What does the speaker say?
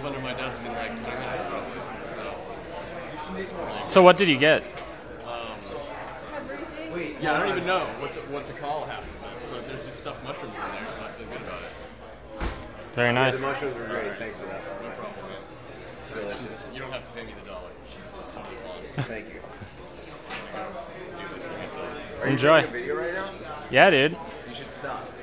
live under my desk in like 20 minutes probably. So what did you get? Yeah, I don't even know what to call half of this, but there's just stuffed mushrooms in there, so I feel good about it. Very nice. Yeah, the mushrooms were great. Thanks for that. No problem, man. Delicious. You don't have to pay me the dollar. It's totally fine. Thank you. Do this to myself. Are you Enjoy. taking a video right now? Yeah, dude. You should stop.